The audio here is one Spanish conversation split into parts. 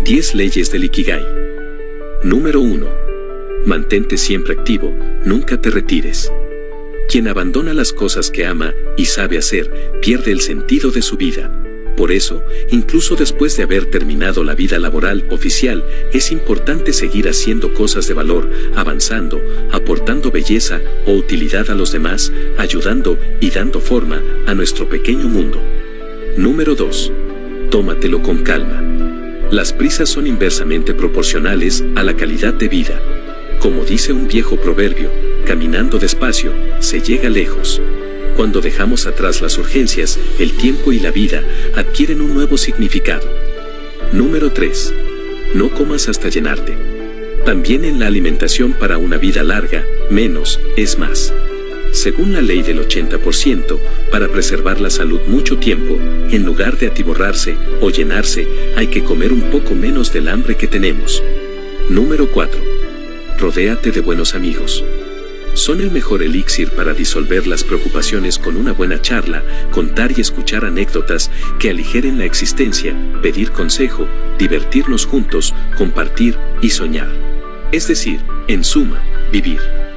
10 leyes del Ikigai. Número 1. Mantente siempre activo, nunca te retires. Quien abandona las cosas que ama y sabe hacer, pierde el sentido de su vida. Por eso, incluso después de haber terminado la vida laboral oficial, es importante seguir haciendo cosas de valor, avanzando, aportando belleza o utilidad a los demás, ayudando y dando forma a nuestro pequeño mundo. Número 2. Tómatelo con calma. Las prisas son inversamente proporcionales a la calidad de vida. Como dice un viejo proverbio, caminando despacio, se llega lejos. Cuando dejamos atrás las urgencias, el tiempo y la vida adquieren un nuevo significado. Número 3. No comas hasta llenarte. También en la alimentación para una vida larga, menos es más. Según la ley del 80%, para preservar la salud mucho tiempo, en lugar de atiborrarse o llenarse, hay que comer un poco menos del hambre que tenemos. Número 4. Rodéate de buenos amigos. Son el mejor elixir para disolver las preocupaciones con una buena charla, contar y escuchar anécdotas que aligeren la existencia, pedir consejo, divertirnos juntos, compartir y soñar. Es decir, en suma, vivir.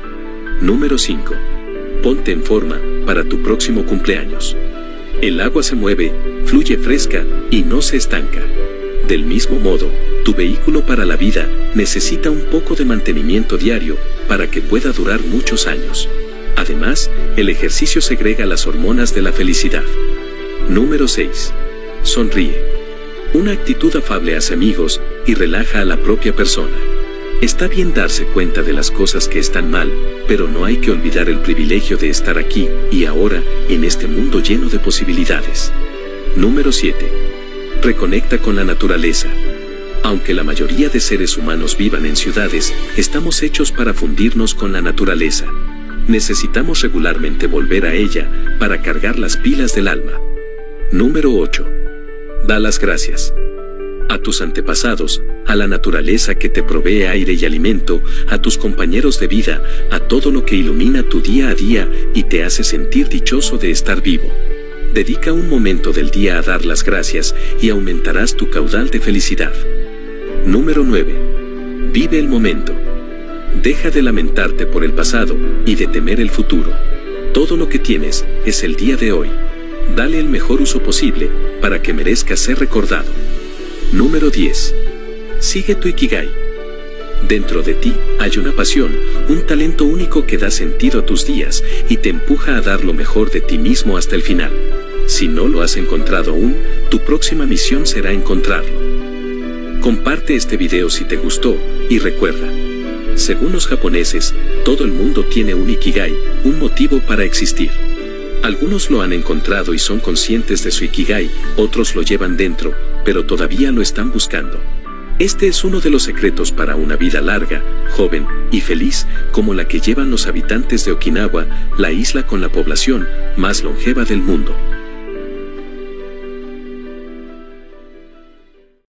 Número 5. Ponte en forma para tu próximo cumpleaños. El agua se mueve, fluye fresca y no se estanca. Del mismo modo, tu vehículo para la vida necesita un poco de mantenimiento diario para que pueda durar muchos años. Además, el ejercicio segrega las hormonas de la felicidad. Número 6. Sonríe. Una actitud afable hace amigos y relaja a la propia persona. Está bien darse cuenta de las cosas que están mal, pero no hay que olvidar el privilegio de estar aquí y ahora, en este mundo lleno de posibilidades. Número 7. Reconecta con la naturaleza. Aunque la mayoría de seres humanos vivan en ciudades, estamos hechos para fundirnos con la naturaleza. Necesitamos regularmente volver a ella para cargar las pilas del alma. Número 8. Da las gracias. A tus antepasados, a la naturaleza que te provee aire y alimento, a tus compañeros de vida, a todo lo que ilumina tu día a día y te hace sentir dichoso de estar vivo. Dedica un momento del día a dar las gracias y aumentarás tu caudal de felicidad. Número 9. Vive el momento. Deja de lamentarte por el pasado y de temer el futuro. Todo lo que tienes es el día de hoy. Dale el mejor uso posible para que merezca ser recordado. Número 10. Sigue tu Ikigai. Dentro de ti hay una pasión, un talento único que da sentido a tus días y te empuja a dar lo mejor de ti mismo hasta el final. Si no lo has encontrado aún, tu próxima misión será encontrarlo. Comparte este video si te gustó y recuerda, según los japoneses, todo el mundo tiene un Ikigai, un motivo para existir. Algunos lo han encontrado y son conscientes de su Ikigai, otros lo llevan dentro, pero todavía lo están buscando. Este es uno de los secretos para una vida larga, joven y feliz, como la que llevan los habitantes de Okinawa, la isla con la población más longeva del mundo.